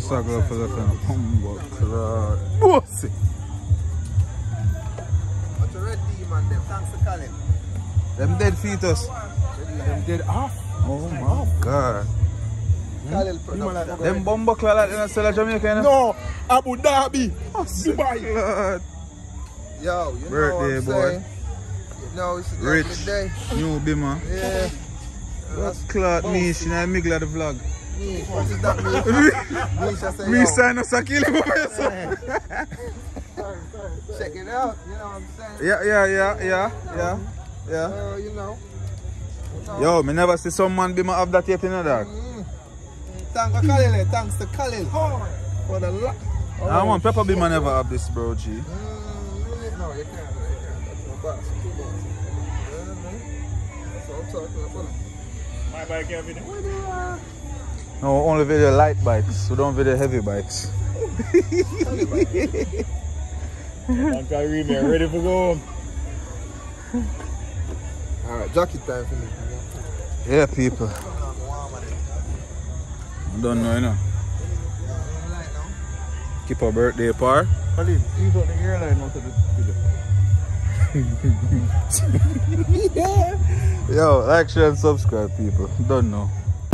Sagla for the humble crowd. Bossy. What's the red demon them? Thanks to Colin. Them dead fetus. Them dead off. Oh my god. Colin production. Them bomber clad like in Stella Jamaica. No, Abu Dhabi. Dubai. Yo, you birthday, know what I'm saying? You know it's a Rich. day. New Bima. Yeah. What's clout me? She not middle of the vlog. Me, what is that mean? Misha say, Me yo, sign us a kill him over yourself. check it out, you know what I'm saying? Yeah. You know. Yo, me never see some man Bima have that yet in a dog. Thanks to Khalil. For the luck. I want Pepper Bima never have this, bro, G. No, you can't. That's no box. Two boxes. That's what I'm talking about. My bike every day. No, only video light bikes. We don't video heavy bikes. I'm carrying me, ready for go home. Alright, jockey time for me. Yeah, people. I don't know, you know. Keep a birthday par. Khalid, you got the airline out of the video. Yo, like, share, and subscribe, people. Don't know.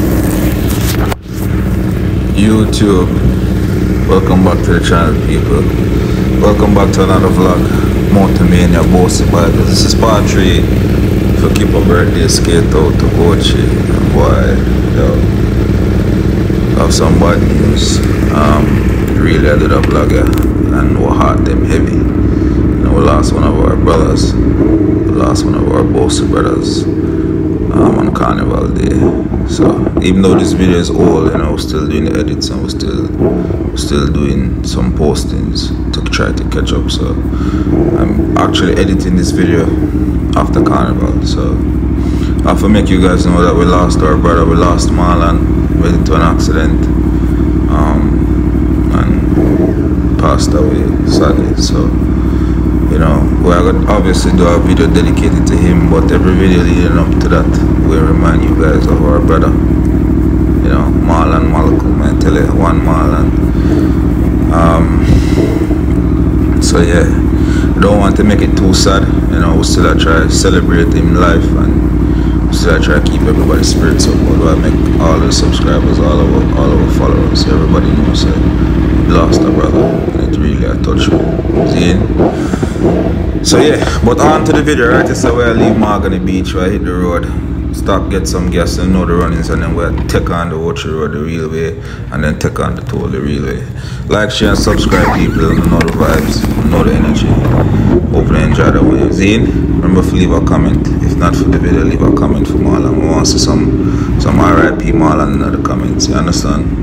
YouTube. Welcome back to the channel, people. Welcome back to another vlog. Motomania Bossy Bibles. This is part 3 for keep a birthday skate out to Kochi. And boy, yo, I have some bad news. Really, I did a vlog and we heart them heavy. You know, we lost one of our brothers. We lost one of our Bossy brothers on Carnival Day. So even though this video is old, you know, we're still doing the edits and we're still doing some postings to try to catch up. So I'm actually editing this video after Carnival. So I have to make you guys know that we lost our brother. We lost Marlon. Went into an accident and passed away sadly. So you know, we're going to obviously do a video dedicated to him, but every video leading up to that will remind you guys of our brother. You know, Marlon Malcolm, I tell you, one Marlon. So yeah, I don't want to make it too sad. You know, we still try to celebrate him life and we still try to keep everybody's spirits up. Although I make all the subscribers, all our followers, everybody knows that we lost a brother and it really touched me. So yeah, but on to the video, right? This is where I leave Mahogany Beach, where I hit the road, stop, get some gas and know the runnings, and then we'll take on the Ochi Road the real way, and then take on the toll the real way. Like, share, and subscribe, people, know the vibes, know the energy. Hope you enjoy the way. Zine, remember to leave a comment. If not for the video, leave a comment for Marlon. We want to see some RIP Marlon in the comments, you understand?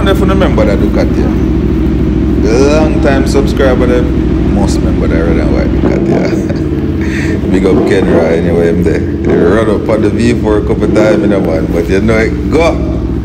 wonder if you remember that Ducati. Long time subscriber them must remember that red and white Ducati. Big up Kenra anyway, him there. He run up on the V4 a couple times in a man, but you know it go.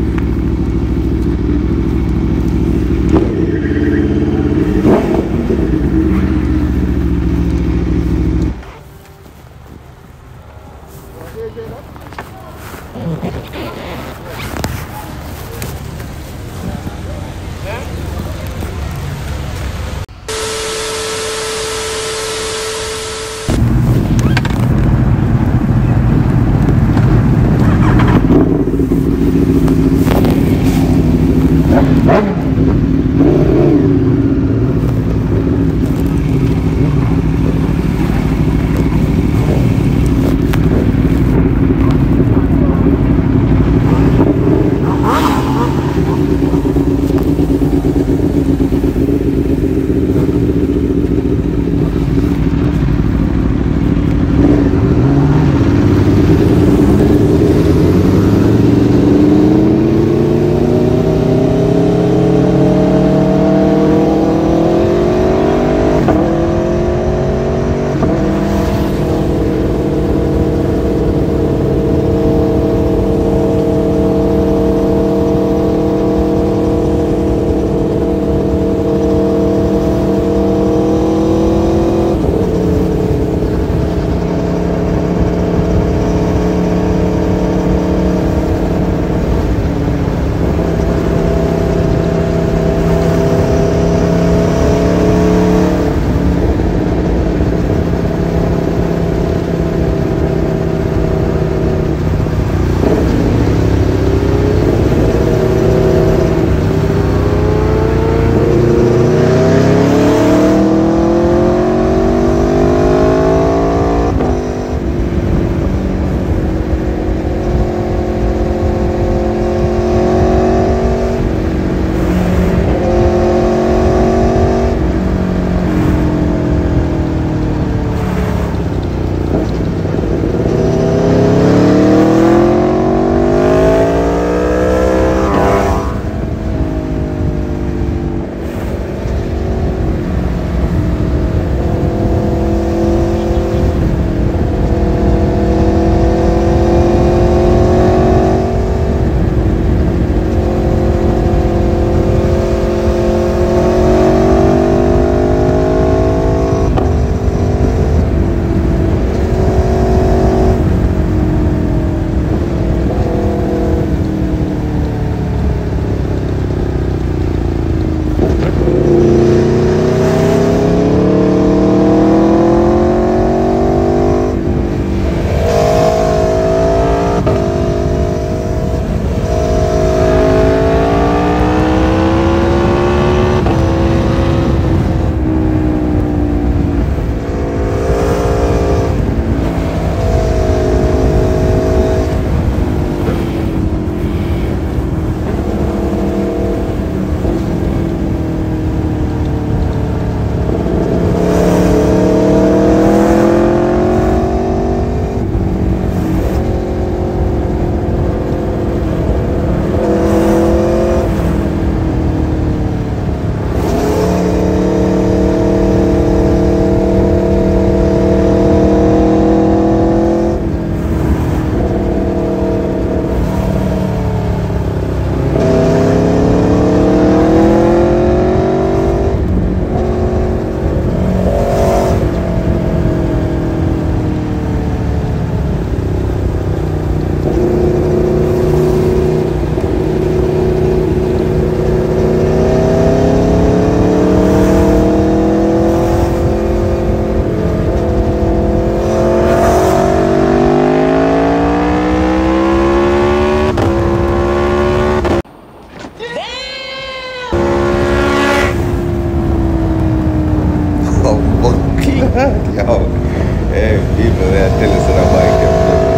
Yo, hey, people there tell us that I might get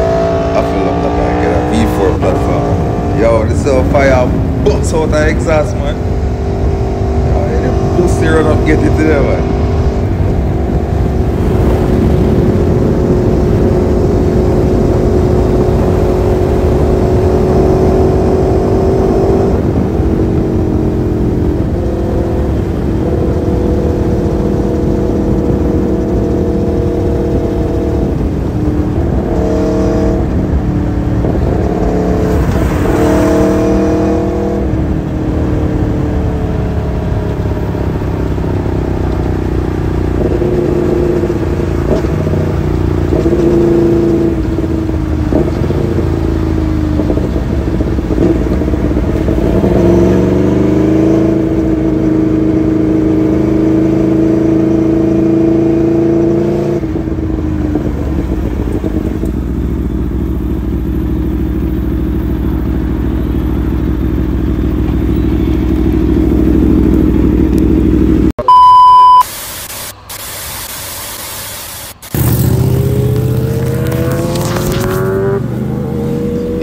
I feel like I might get a V4 platform. Yo, this is a fire bust out the exhaust, man. Yo, any pussy run up get it to there, man.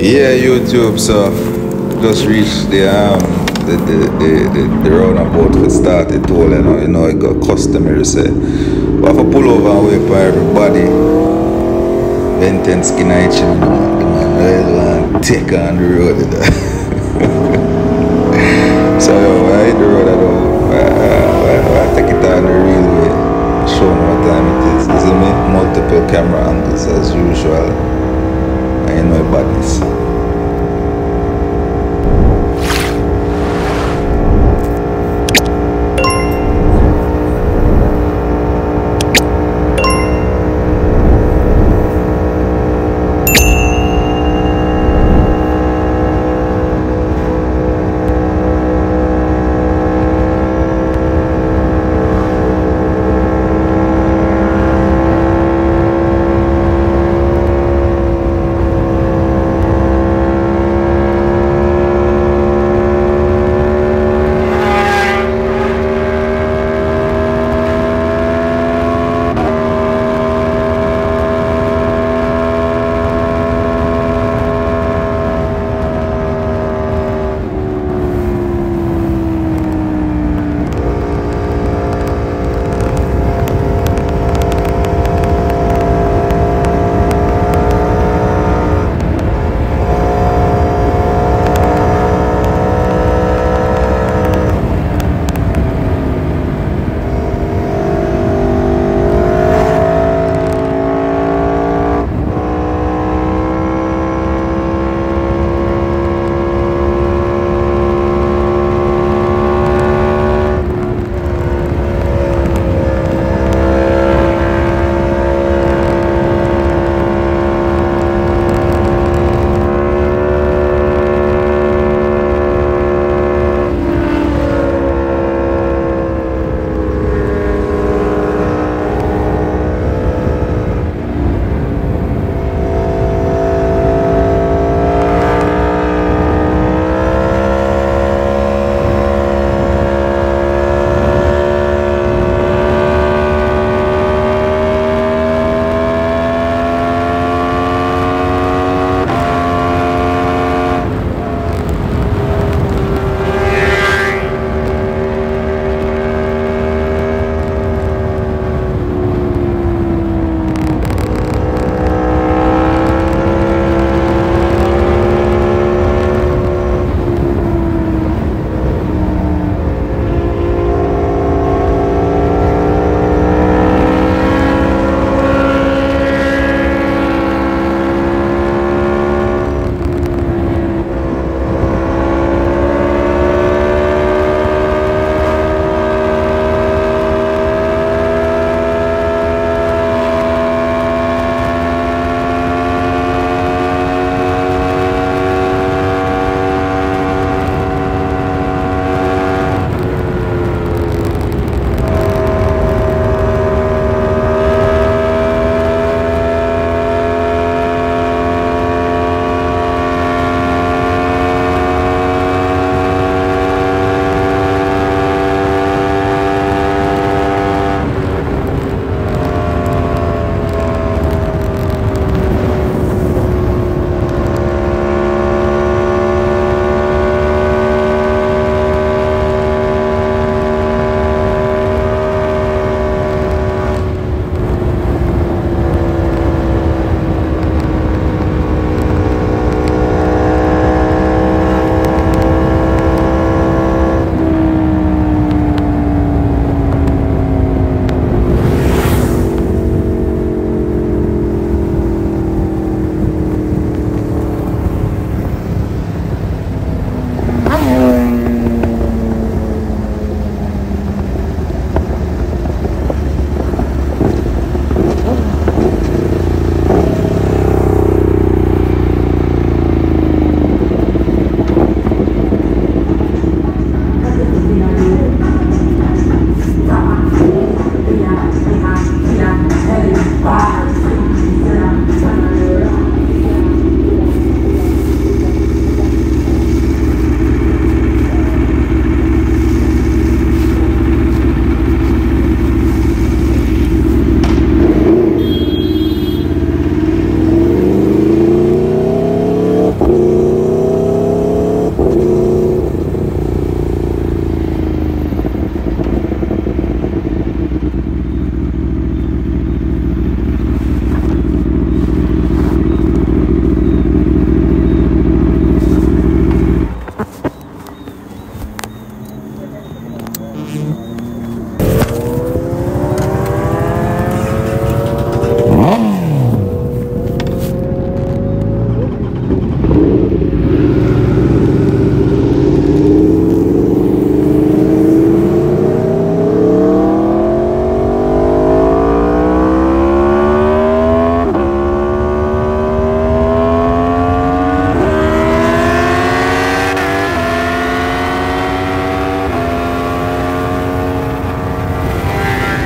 Yeah, YouTube. So just reached the roundabout for start the toll. You know, it got customary say. We have to pull over and wait for everybody. Benton skin itch, you know. The man really want to take on the road. You know. So yo, I hit the road. I take it on the real way. Show them what time it is. This is me, multiple camera angles as usual. And you know badness.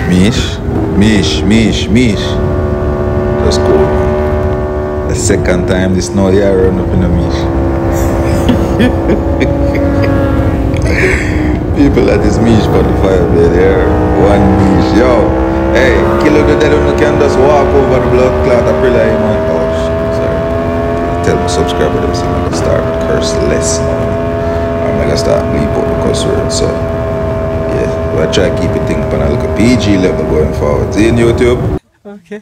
Mish. That's cool, man. The second time this snow yeah run up in the Mish. People that is Mish for the fire bed there. One Mish. Yo. Hey, kilo the dead on the can just walk over the blood clot a pillar in my oh shit, sorry. Tell my subscriber them I'm gonna start curse less now. I'm gonna start bleep out the cuss word, so yeah. But I try to keep it thing on a little PG level going forward. See you on YouTube. Okay.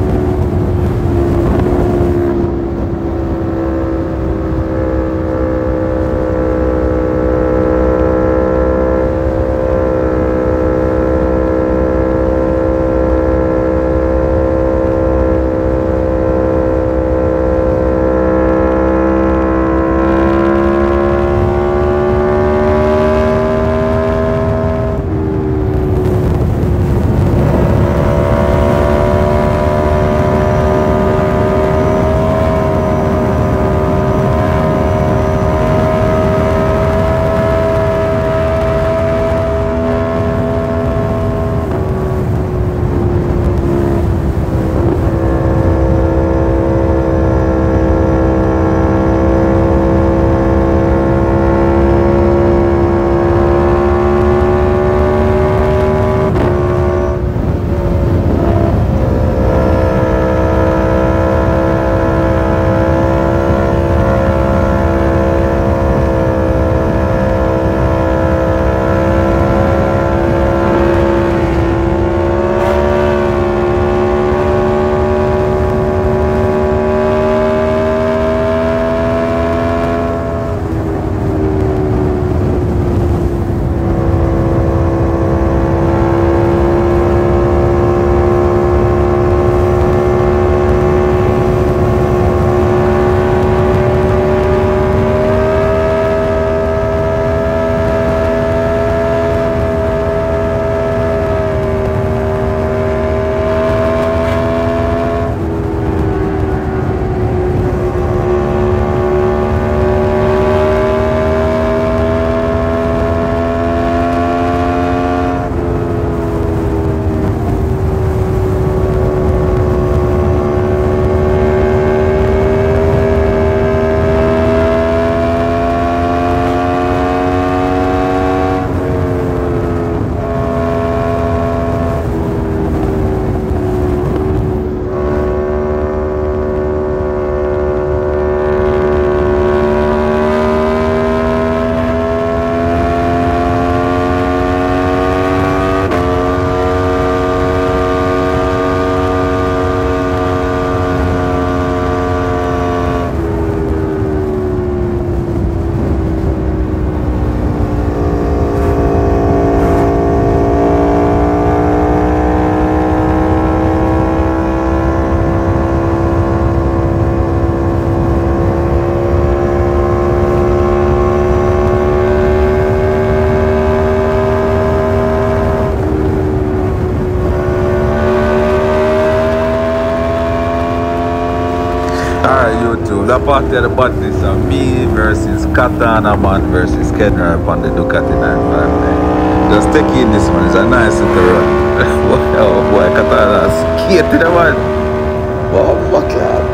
YouTube. That party of the badness of me versus Katana man versus Kenra upon the Ducati 959. Just take in this one, it's a nice little run. Oh boy, Katana skating the man. Oh my God.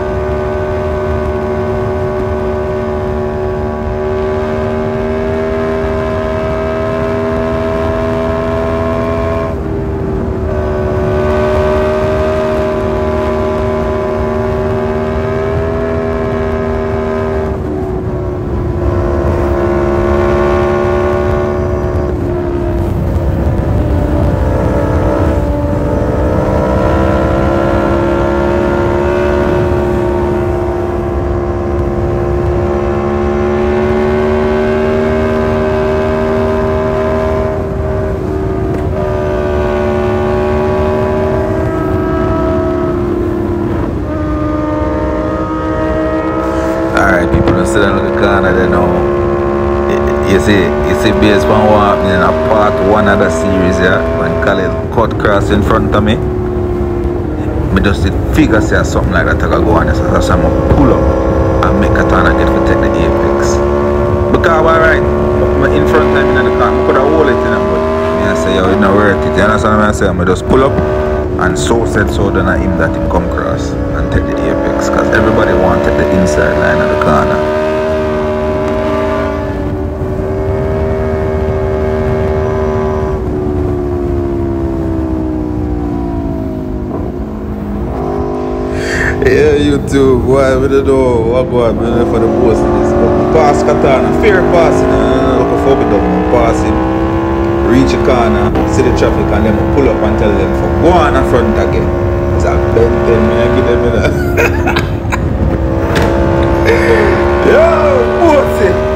Alright, people don't sit down in the corner, they know. You see based on what happened in a part one of the series, yeah, when Khaled cut cross in front of me. Me just did figure say something like that I go on, so I'm gonna pull up and make Katana get to take the apex. Because alright, in front of me in the car, I could have hold it in him, but I say, yo, it not worth it. You understand what I'm saying? I just pull up and so said so done at him that him come cross and take the apex. Because everybody wanted the inside line of the corner. Yeah, YouTube, why we don't know what go on for the post of this. But pass Katana, fair passing, look for me done, pass him, reach a corner, see the traffic and then pull up and tell them for go on in front again. It's a bend them, man, give them that. Yo, what's it?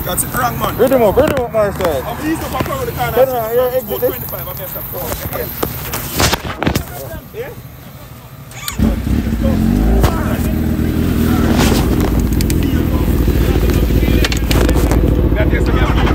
That's it wrong, man. Ready up, my side. I'm easy up and cover the car. Turn around, yeah, exit it. 25, I'm messed up. Yeah? That is the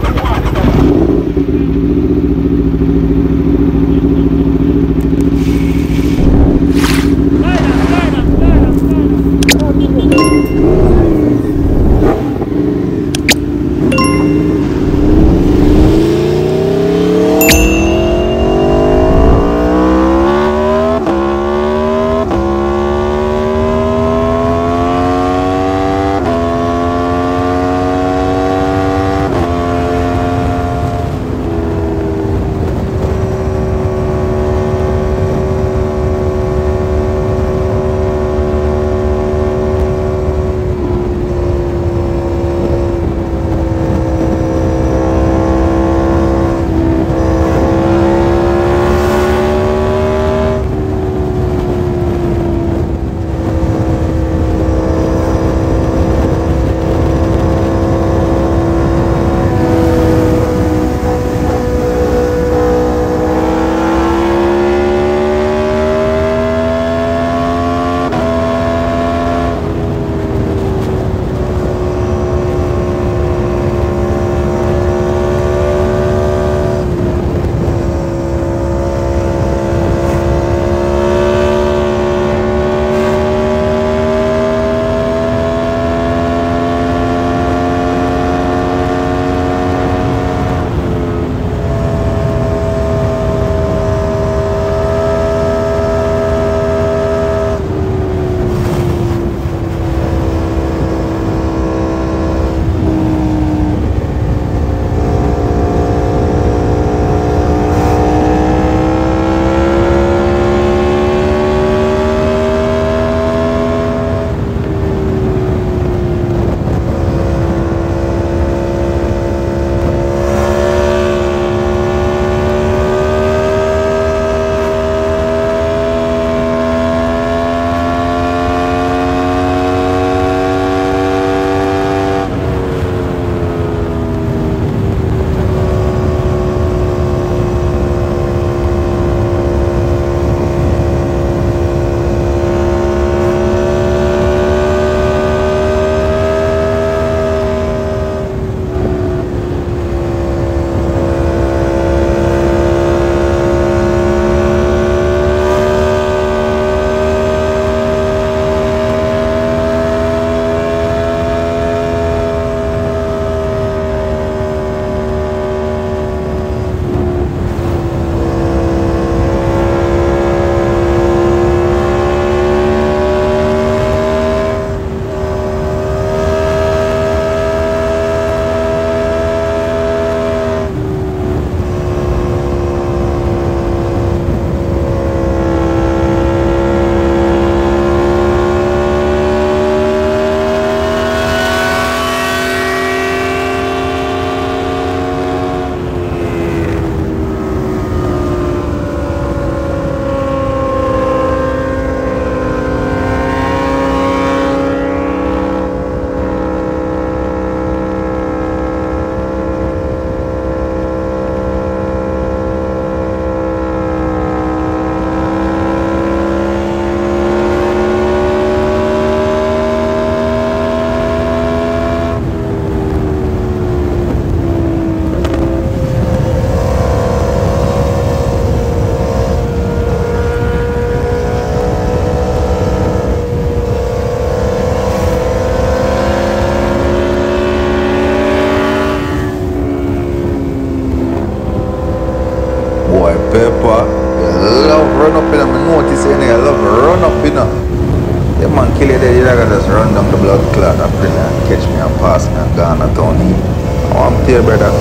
Pepper, you love run up in them. Notice you love run up in them. The man kill you there, you gotta just run down the blood clot and bring and catch me and pass me and gone at town. I want to tell you, brother.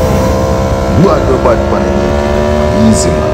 Bad funny. Easy, man.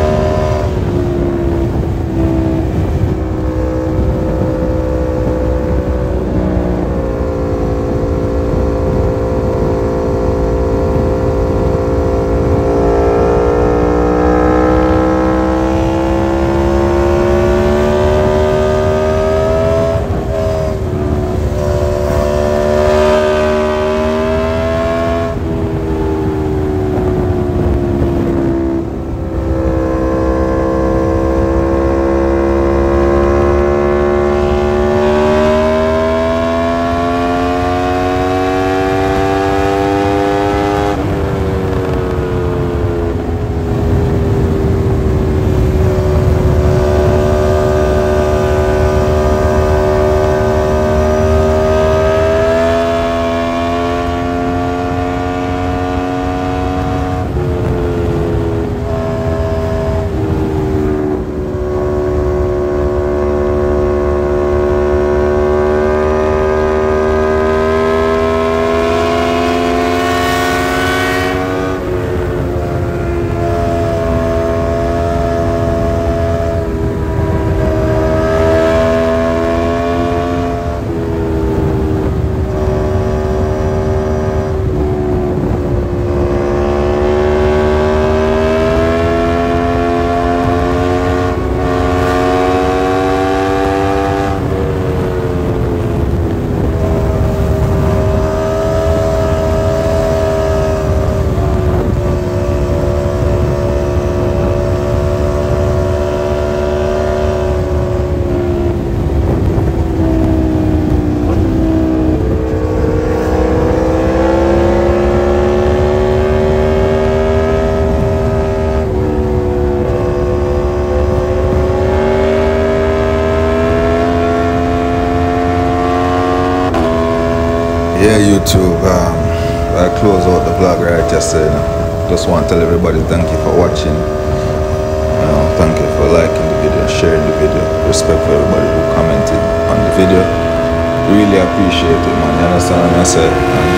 YouTube, I close out the vlog right yesterday. Just want to tell everybody thank you for watching. Thank you for liking the video, sharing the video. Respect for everybody who commented on the video. Really appreciate it, man. You understand what I say?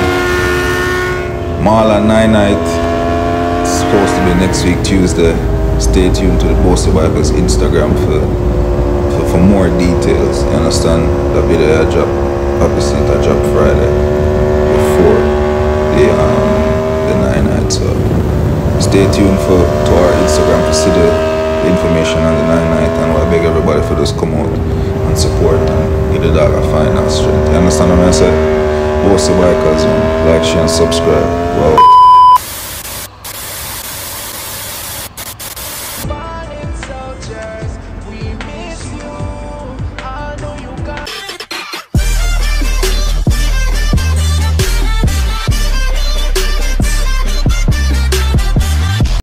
Marla 9 night. It's supposed to be next week, Tuesday. Stay tuned to the Bossy Bikers Instagram for more details. You understand? The video I drop, obviously I drop Friday before the 9 night. So stay tuned to our Instagram to see the information on the 9 night, and I beg everybody for just come out and support and give the dog a final strength. You understand what I say? Bossy Bikers, man. Like, share and subscribe. Wow.